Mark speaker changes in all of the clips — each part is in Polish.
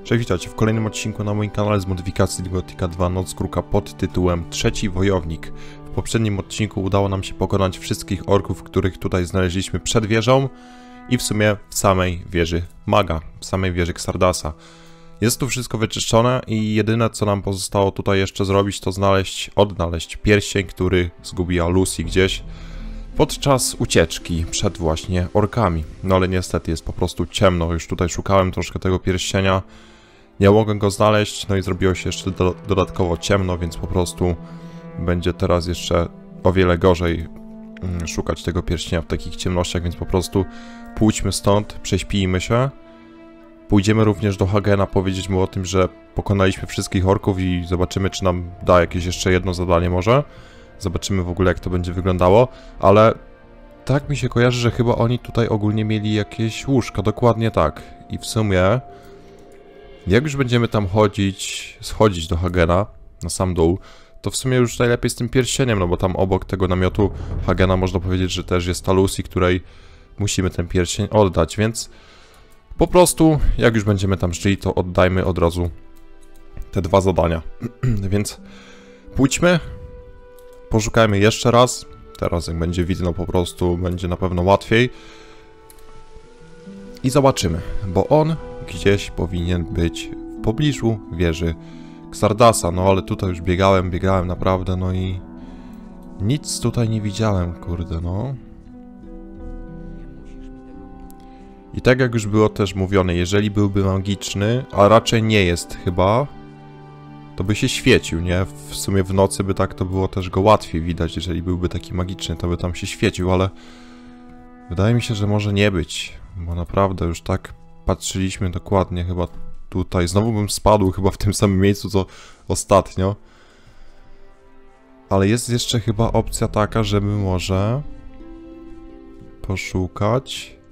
Speaker 1: Cześć, witajcie w kolejnym odcinku na moim kanale z modyfikacji Gothica 2 Noc Kruka pod tytułem Trzeci Wojownik. W poprzednim odcinku udało nam się pokonać wszystkich orków, których tutaj znaleźliśmy przed wieżą i w sumie w samej wieży Maga, w samej wieży Xardasa. Jest tu wszystko wyczyszczone i jedyne co nam pozostało tutaj jeszcze zrobić to odnaleźć pierścień, który zgubiła Lucy gdzieś podczas ucieczki przed właśnie orkami. No ale niestety jest po prostu ciemno, już tutaj szukałem troszkę tego pierścienia, nie mogłem go znaleźć, no i zrobiło się jeszcze dodatkowo ciemno, więc po prostu będzie teraz jeszcze o wiele gorzej szukać tego pierścienia w takich ciemnościach, więc po prostu pójdźmy stąd, prześpijmy się. Pójdziemy również do Hagena, powiedzieć mu o tym, że pokonaliśmy wszystkich orków i zobaczymy, czy nam da jakieś jeszcze jedno zadanie może. Zobaczymy w ogóle, jak to będzie wyglądało, ale tak mi się kojarzy, że chyba oni tutaj ogólnie mieli jakieś łóżka, dokładnie tak. I w sumie, jak już będziemy tam schodzić do Hagena, na sam dół, to w sumie już najlepiej z tym pierścieniem, no bo tam obok tego namiotu Hagena można powiedzieć, że też jest ta Lucy, której musimy ten pierścień oddać, więc po prostu, jak już będziemy tam szli, to oddajmy od razu te dwa zadania. Więc pójdźmy, poszukajmy jeszcze raz. Teraz jak będzie widno, po prostu będzie na pewno łatwiej. I zobaczymy, bo on gdzieś powinien być w pobliżu wieży Xardasa. No ale tutaj już biegałem naprawdę, no i nic tutaj nie widziałem, kurde, no. I tak jak już było też mówione, jeżeli byłby magiczny, a raczej nie jest chyba, to by się świecił, nie? W sumie w nocy by tak to było też go łatwiej widać, jeżeli byłby taki magiczny, to by tam się świecił, ale wydaje mi się, że może nie być, bo naprawdę już tak patrzyliśmy dokładnie chyba tutaj. Znowu bym spadł chyba w tym samym miejscu, co ostatnio. Ale jest jeszcze chyba opcja taka, żeby może poszukać.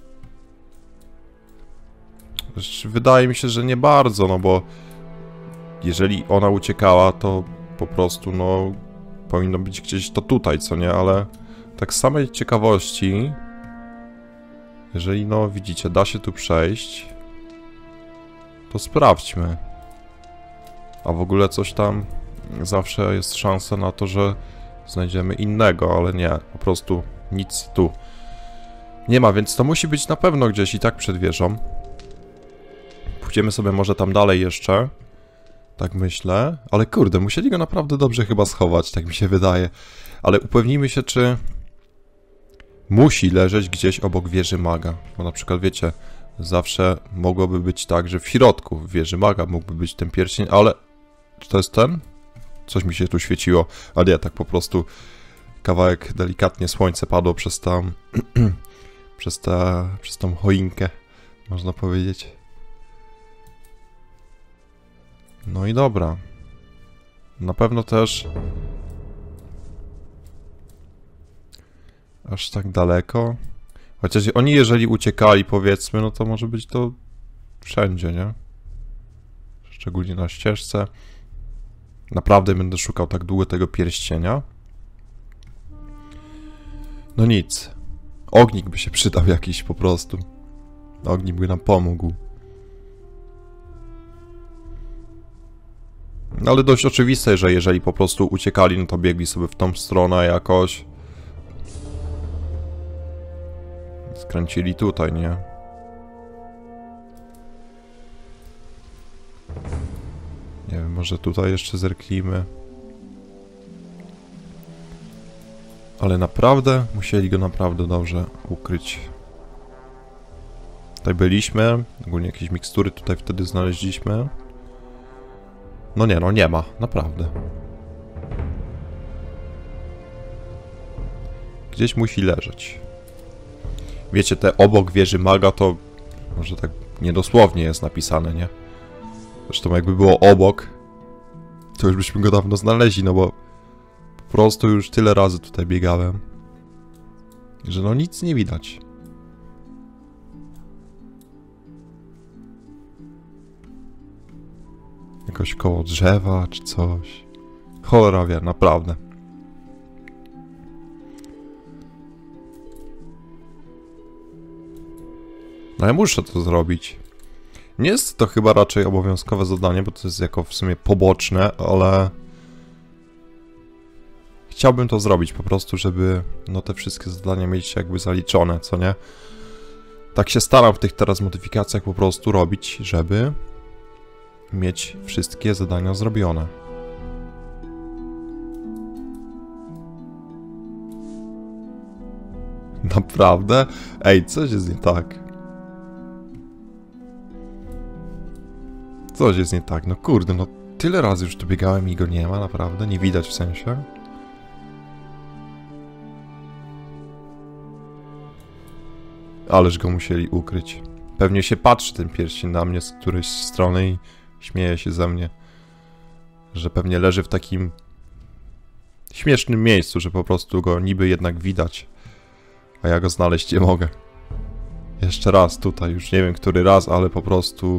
Speaker 1: Wydaje mi się, że nie bardzo, no bo jeżeli ona uciekała, to po prostu, no, powinno być gdzieś to tutaj, co nie, ale tak z samej ciekawości, jeżeli, no, widzicie, da się tu przejść, to sprawdźmy. A w ogóle coś tam, zawsze jest szansa na to, że znajdziemy innego, ale nie, po prostu nic tu nie ma, więc to musi być na pewno gdzieś i tak przed wieżą. Pójdziemy sobie może tam dalej jeszcze. Tak myślę. Ale kurde, musieli go naprawdę dobrze chyba schować, tak mi się wydaje. Ale upewnijmy się, czy musi leżeć gdzieś obok wieży Maga. Bo na przykład, wiecie, zawsze mogłoby być tak, że w środku wieży Maga mógłby być ten pierścień, ale... Czy to jest ten? Coś mi się tu świeciło. A nie, tak po prostu kawałek delikatnie słońce padło przez tam... przez tą choinkę, można powiedzieć. No i dobra. Na pewno też aż tak daleko. Chociaż oni jeżeli uciekali, powiedzmy, no to może być to wszędzie, nie? Szczególnie na ścieżce. Naprawdę będę szukał tak długo tego pierścienia. No nic. Ognik by się przydał jakiś po prostu. Ognik by nam pomógł. No ale dość oczywiste, że jeżeli po prostu uciekali, no to biegli sobie w tą stronę jakoś. Skręcili tutaj, nie? Nie wiem, może tutaj jeszcze zerknijmy. Ale naprawdę, musieli go naprawdę dobrze ukryć. Tutaj byliśmy, ogólnie jakieś mikstury tutaj wtedy znaleźliśmy. No nie, no nie ma, naprawdę. Gdzieś musi leżeć. Wiecie, te obok wieży Maga to może tak niedosłownie jest napisane, nie? Zresztą jakby było obok, to już byśmy go dawno znaleźli, no bo po prostu już tyle razy tutaj biegałem, że no nic nie widać. Jakoś koło drzewa, czy coś. Cholera wie, naprawdę. No ja muszę to zrobić. Nie jest to chyba raczej obowiązkowe zadanie, bo to jest jako w sumie poboczne, ale... Chciałbym to zrobić po prostu, żeby no te wszystkie zadania mieć jakby zaliczone, co nie? Tak się staram w tych teraz modyfikacjach po prostu robić, żeby mieć wszystkie zadania zrobione. Naprawdę? Ej, coś jest nie tak. Coś jest nie tak, no kurde, no tyle razy już tu biegałem i go nie ma, naprawdę, nie widać w sensie. Ależ go musieli ukryć. Pewnie się patrzy ten pierścień na mnie z którejś strony i śmieje się ze mnie. Że pewnie leży w takim śmiesznym miejscu, że po prostu go niby jednak widać. A ja go znaleźć nie mogę. Jeszcze raz tutaj, już nie wiem który raz, ale po prostu...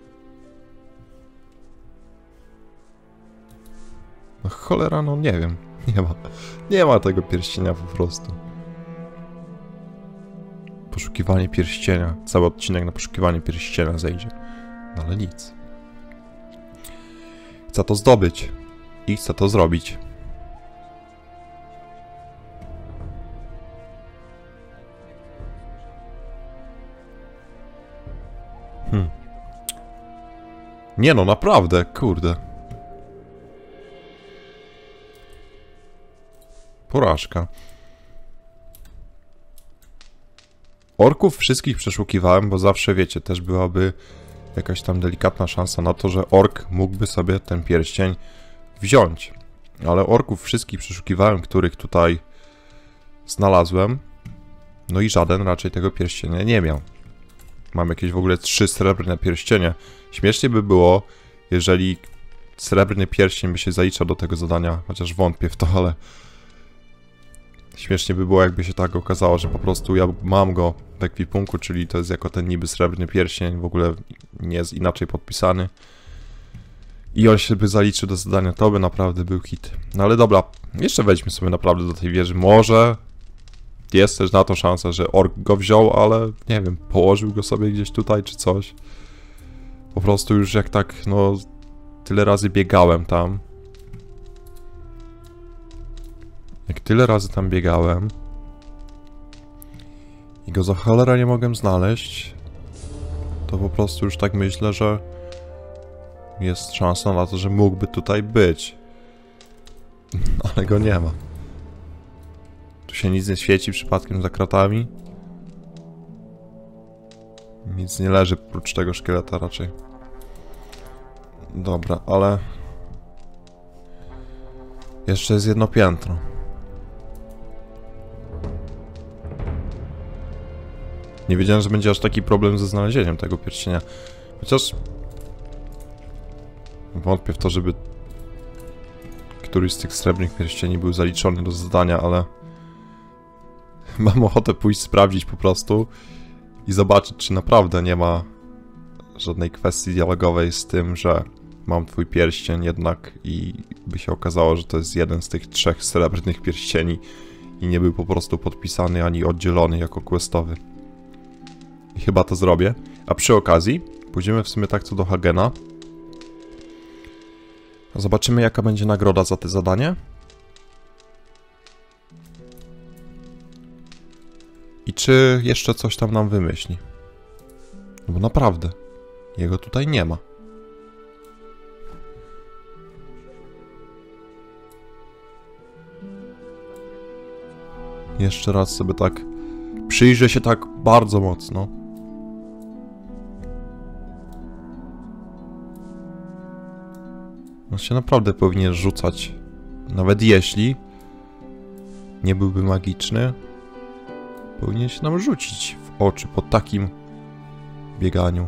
Speaker 1: No cholera, no nie wiem. Nie ma tego pierścienia po prostu. Poszukiwanie pierścienia. Cały odcinek na poszukiwanie pierścienia zejdzie. No ale nic. Chcę to zdobyć. I chcę to zrobić. Nie no, naprawdę, kurde. Porażka. Orków wszystkich przeszukiwałem, bo zawsze, wiecie, też byłaby jakaś tam delikatna szansa na to, że ork mógłby sobie ten pierścień wziąć. Ale orków wszystkich przeszukiwałem, których tutaj znalazłem. No i żaden raczej tego pierścienia nie miał. Mam jakieś w ogóle 3 srebrne pierścienie. Śmiesznie by było, jeżeli srebrny pierścień by się zaliczał do tego zadania, chociaż wątpię w to, ale... Śmiesznie by było, jakby się tak okazało, że po prostu ja mam go w ekwipunku, czyli to jest jako ten niby srebrny pierścień, w ogóle nie jest inaczej podpisany. I on się by zaliczył do zadania, to by naprawdę był hit. No ale dobra, jeszcze wejdźmy sobie naprawdę do tej wieży. Może jest też na to szansa, że ork go wziął, ale nie wiem, położył go sobie gdzieś tutaj czy coś. Po prostu już jak tak, no, tyle razy biegałem tam. Jak tyle razy tam biegałem i go za cholera nie mogłem znaleźć, to po prostu już tak myślę, że jest szansa na to, że mógłby tutaj być. Ale go nie ma. Tu się nic nie świeci przypadkiem za kratami. Nic nie leży prócz tego szkieleta raczej. Dobra, ale... Jeszcze jest jedno piętro. Nie wiedziałem, że będzie aż taki problem ze znalezieniem tego pierścienia. Chociaż... Wątpię w to, żeby... któryś z tych srebrnych pierścieni był zaliczony do zadania, ale... Mam ochotę pójść sprawdzić po prostu i zobaczyć, czy naprawdę nie ma żadnej kwestii dialogowej z tym, że mam twój pierścień jednak i by się okazało, że to jest jeden z tych 3 srebrnych pierścieni i nie był po prostu podpisany ani oddzielony jako questowy. I chyba to zrobię. A przy okazji pójdziemy w sumie tak co do Hagena. Zobaczymy, jaka będzie nagroda za te zadanie. I czy jeszcze coś tam nam wymyśli. No bo naprawdę, jego tutaj nie ma. Jeszcze raz sobie tak przyjrzę się tak bardzo mocno. On się naprawdę powinien rzucać. Nawet jeśli nie byłby magiczny, powinien się nam rzucić w oczy po takim bieganiu.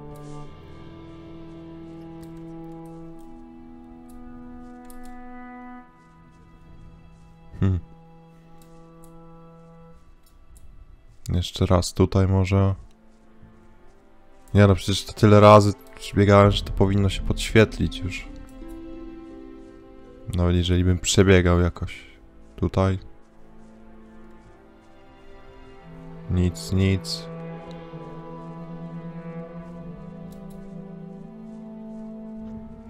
Speaker 1: Jeszcze raz tutaj może... Nie no, przecież to tyle razy przebiegałem, że to powinno się podświetlić już. Nawet jeżeli bym przebiegał jakoś tutaj. Nic, nic.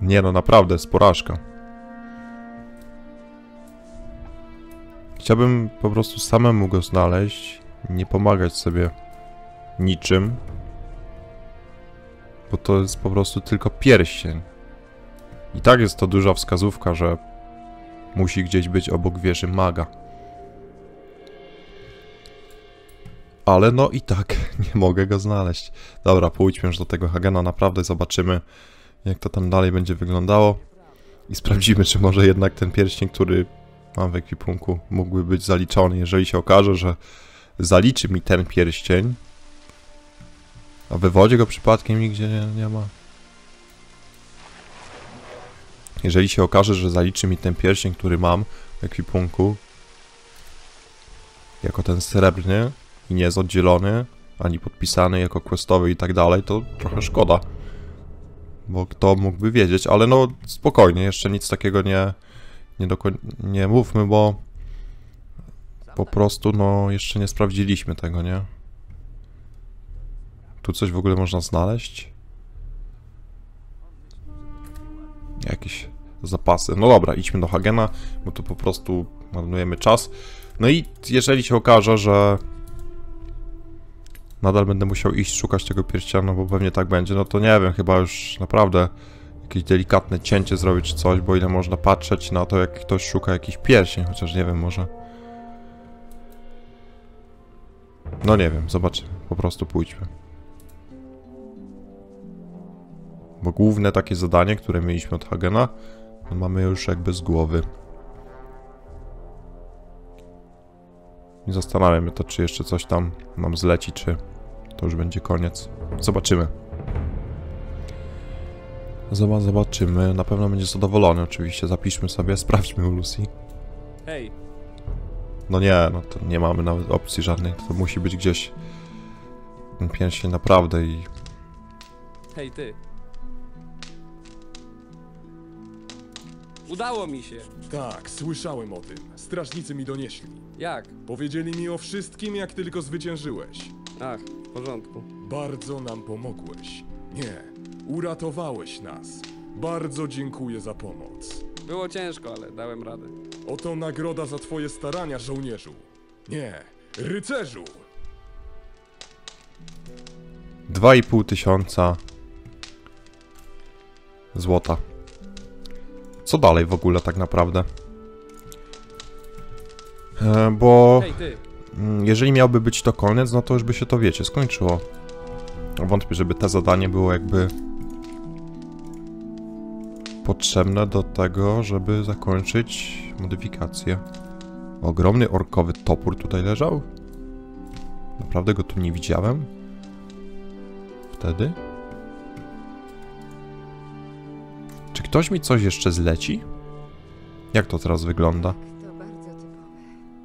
Speaker 1: Nie no, naprawdę, jest porażka. Chciałbym po prostu samemu go znaleźć, nie pomagać sobie niczym, bo to jest po prostu tylko pierścień. I tak jest to duża wskazówka, że musi gdzieś być obok wieży maga. Ale no i tak, nie mogę go znaleźć. Dobra, pójdźmy już do tego Hagena, naprawdę zobaczymy, jak to tam dalej będzie wyglądało. I sprawdzimy, czy może jednak ten pierścień, który mam w ekwipunku, mógłby być zaliczony. Jeżeli się okaże, że zaliczy mi ten pierścień, a we wodzie go przypadkiem nigdzie nie ma. Jeżeli się okaże, że zaliczy mi ten pierścień, który mam w ekwipunku, jako ten srebrny i nie jest oddzielony, ani podpisany jako questowy i tak dalej, to trochę szkoda. Bo kto mógłby wiedzieć, ale no spokojnie, jeszcze nic takiego nie mówmy, bo po prostu no jeszcze nie sprawdziliśmy tego, nie? Tu coś w ogóle można znaleźć? Jakieś zapasy. No dobra, idźmy do Hagena, bo tu po prostu marnujemy czas. No i jeżeli się okaże, że nadal będę musiał iść szukać tego pierścienia, bo pewnie tak będzie, no to nie wiem, chyba już naprawdę jakieś delikatne cięcie zrobić czy coś, bo ile można patrzeć na to, jak ktoś szuka jakiś pierścień, chociaż nie wiem, może... No nie wiem, zobaczymy, po prostu pójdźmy. Bo główne takie zadanie, które mieliśmy od Hagena, no mamy już jakby z głowy. Nie zastanawiam się to, czy jeszcze coś tam nam zleci, czy to już będzie koniec. Zobaczymy. Zobaczymy. Na pewno będzie zadowolony oczywiście. Zapiszmy sobie, sprawdźmy u Lucy.
Speaker 2: Hej.
Speaker 1: No nie, no to nie mamy nawet opcji żadnej. To musi być gdzieś ten pierścień naprawdę i...
Speaker 2: Hej, ty. Udało mi się.
Speaker 3: Tak, słyszałem o tym. Strażnicy mi donieśli.
Speaker 2: Jak?
Speaker 3: Powiedzieli mi o wszystkim, jak tylko zwyciężyłeś.
Speaker 2: Ach, w porządku.
Speaker 3: Bardzo nam pomogłeś. Nie, uratowałeś nas. Bardzo dziękuję za pomoc.
Speaker 2: Było ciężko, ale dałem radę.
Speaker 3: Oto nagroda za twoje starania, żołnierzu. Nie, rycerzu!
Speaker 1: 2500 złota. Co dalej w ogóle tak naprawdę? Bo
Speaker 2: Hej, ty.
Speaker 1: jeżeli miałby być to koniec, no to już by się to, wiecie, skończyło. Wątpię, żeby to zadanie było jakby potrzebne do tego, żeby zakończyć modyfikację. Ogromny orkowy topór tutaj leżał? Naprawdę go tu nie widziałem? Wtedy? Czy ktoś mi coś jeszcze zleci? Jak to teraz wygląda?
Speaker 4: To bardzo typowe.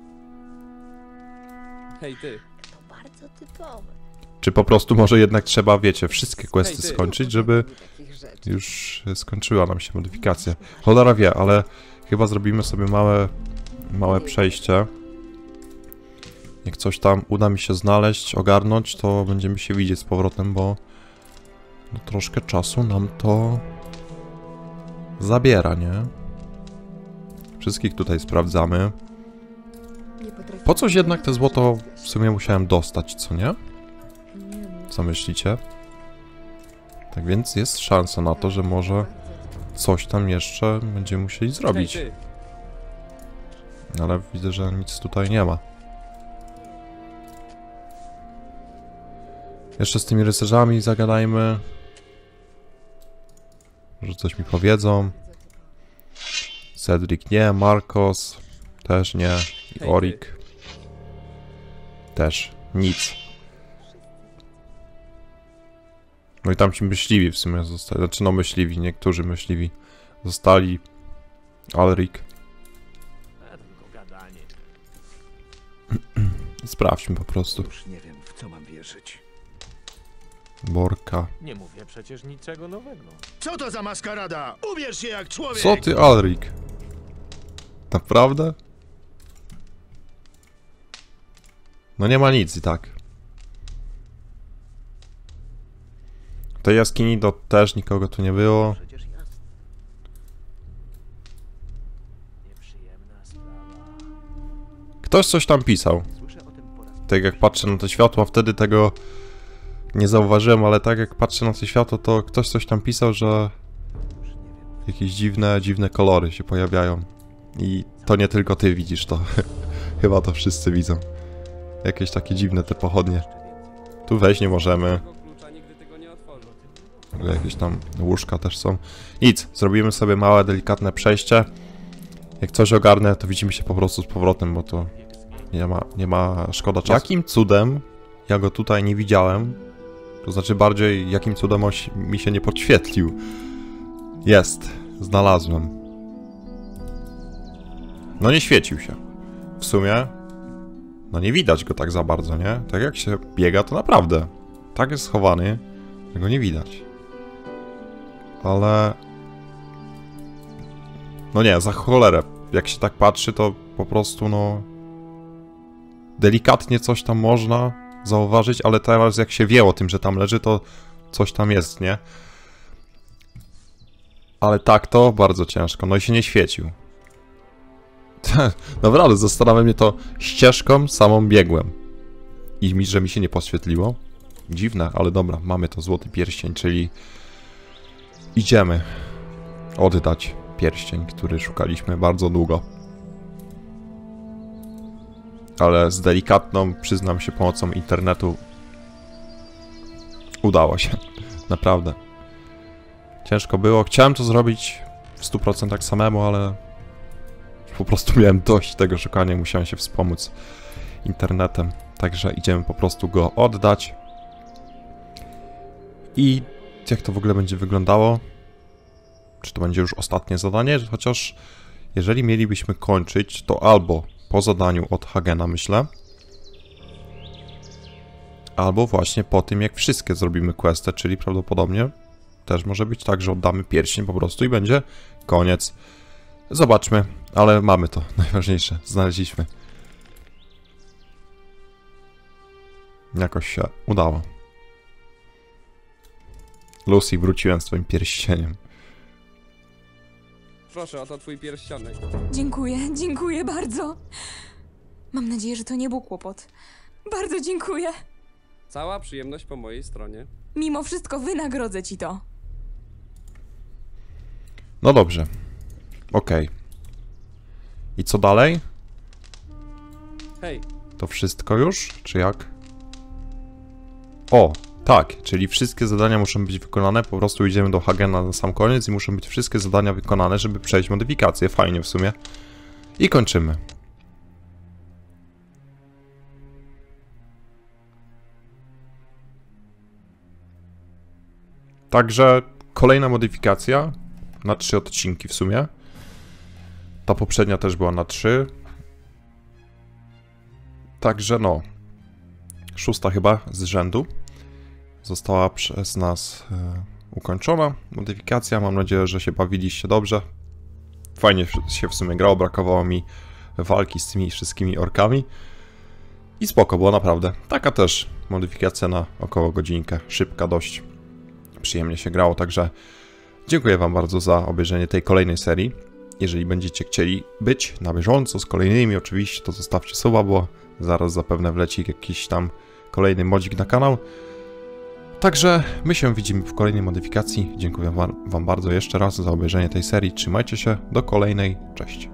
Speaker 2: Hej, ty.
Speaker 4: To bardzo typowe.
Speaker 1: Czy po prostu może jednak trzeba, wiecie, wszystkie questy
Speaker 2: Hej, ty.
Speaker 1: skończyć, żeby
Speaker 4: Takich rzeczy.
Speaker 1: już skończyła nam się modyfikacja. Cholera wie, ale chyba zrobimy sobie małe przejście. Jak coś tam uda mi się znaleźć, ogarnąć, to będziemy się widzieć z powrotem, bo no, troszkę czasu nam to zabiera, nie? Wszystkich tutaj sprawdzamy. Po coś jednak te złoto w sumie musiałem dostać, co nie? Co myślicie? Tak więc jest szansa na to, że może coś tam jeszcze będziemy musieli zrobić.
Speaker 2: Hej, ty.
Speaker 1: Ale widzę, że nic tutaj nie ma. Jeszcze z tymi rycerzami zagadajmy. Może coś mi powiedzą. Cedric nie, Marcos też nie, i
Speaker 2: Hej,
Speaker 1: Orik też nic. No i tam ci myśliwi w sumie zostali, znaczy no myśliwi, niektórzy myśliwi zostali. Alrik. Sprawdźmy po prostu.
Speaker 5: Już nie wiem, w co mam wierzyć.
Speaker 1: Borka.
Speaker 6: Nie mówię przecież niczego nowego.
Speaker 5: Co to za maskarada? Ubierz się jak człowiek!
Speaker 1: Co ty, Alrik? Naprawdę? No nie ma nic i tak. W tej jaskini to też nikogo tu nie było.
Speaker 5: Przecież jasne.
Speaker 1: Ktoś coś tam pisał. Tak jak patrzę na to światło, a wtedy tego nie zauważyłem, ale tak jak patrzę na to światło, to ktoś coś tam pisał, że jakieś dziwne kolory się pojawiają. I to nie tylko ty widzisz to. Chyba to wszyscy widzą. Jakieś takie dziwne te pochodnie. Tu wejść nie możemy.
Speaker 2: Tego klucza nigdy tego nie otworzę.
Speaker 1: Jakieś tam łóżka też są. Nic, zrobimy sobie małe, delikatne przejście. Jak coś ogarnę, to widzimy się po prostu z powrotem, bo to nie ma szkoda czasu. Jakim cudem ja go tutaj nie widziałem? To znaczy bardziej, jakim cudem on mi się nie podświetlił. Jest, znalazłem. No nie świecił się. W sumie, no nie widać go tak za bardzo, nie? Tak jak się biega, to naprawdę. Tak jest schowany, że go nie widać. Ale... no nie, za cholerę. Jak się tak patrzy, to po prostu, no... delikatnie coś tam można zauważyć, ale teraz jak się wie o tym, że tam leży, to coś tam jest, nie? Ale tak to bardzo ciężko. No i się nie świecił. Naprawdę, zastanawia mnie to ścieżką samą biegłem. I że mi się nie podświetliło. Dziwne, ale dobra, mamy to złoty pierścień, czyli idziemy oddać pierścień, który szukaliśmy bardzo długo. Ale z delikatną, przyznam się, pomocą internetu udało się. Naprawdę. Ciężko było. Chciałem to zrobić w 100% samemu, ale po prostu miałem dość tego szukania, musiałem się wspomóc internetem. Także idziemy po prostu go oddać. I jak to w ogóle będzie wyglądało? Czy to będzie już ostatnie zadanie? Chociaż jeżeli mielibyśmy kończyć, to albo po zadaniu od Hagena, myślę, albo właśnie po tym, jak wszystkie zrobimy questy, czyli prawdopodobnie też może być tak, że oddamy pierścień po prostu i będzie koniec. Zobaczmy, ale mamy to, najważniejsze, znaleźliśmy. Jakoś się udało. Lucy, wróciłem z twoim pierścieniem.
Speaker 2: Proszę, oto twój pierścionek.
Speaker 7: Dziękuję bardzo. Mam nadzieję, że to nie był kłopot. Bardzo dziękuję.
Speaker 2: Cała przyjemność po mojej stronie.
Speaker 7: Mimo wszystko wynagrodzę ci to.
Speaker 1: No dobrze. Okej. I co dalej?
Speaker 2: Hej,
Speaker 1: To wszystko już? Czy jak? O, tak, czyli wszystkie zadania muszą być wykonane, po prostu idziemy do Hagena na sam koniec i muszą być wszystkie zadania wykonane, żeby przejść modyfikację. Fajnie w sumie. I kończymy. Także kolejna modyfikacja na 3 odcinki w sumie. Ta poprzednia też była na 3. Także no, 6. chyba z rzędu została przez nas ukończona modyfikacja. Mam nadzieję, że się bawiliście dobrze. Fajnie się w sumie grało, brakowało mi walki z tymi wszystkimi orkami. I spoko było naprawdę. Taka też modyfikacja na około godzinkę, szybka dość. Przyjemnie się grało, także dziękuję wam bardzo za obejrzenie tej kolejnej serii. Jeżeli będziecie chcieli być na bieżąco z kolejnymi, oczywiście to zostawcie suba, bo zaraz zapewne wleci jakiś tam kolejny modzik na kanał. Także my się widzimy w kolejnej modyfikacji. Dziękuję wam bardzo jeszcze raz za obejrzenie tej serii. Trzymajcie się, do kolejnej. Cześć.